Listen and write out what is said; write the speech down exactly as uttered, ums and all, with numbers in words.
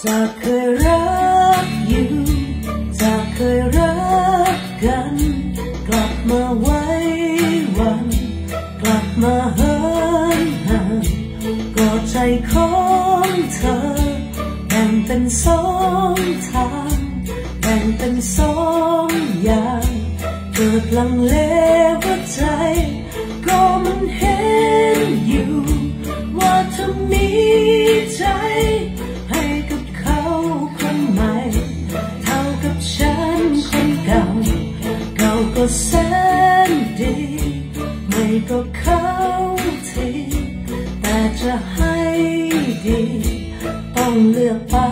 จากเคยรักอยู่จากเคยรักกันกลับมาไว้วันกลับมาเหินห่างกอดใจของเธอแบ่งเป็นสองทางแบ่งเป็นสองอย่างเกิดลังเลว่าใจก็มันเห็นอยู่ว่าเธอมีใจให้กับเขาคนใหม่เท่ากับฉันคนเก่าเก่าก็แสนดีไม่ก็เข้าทีแต่จะให้ดีต้องเลือกไป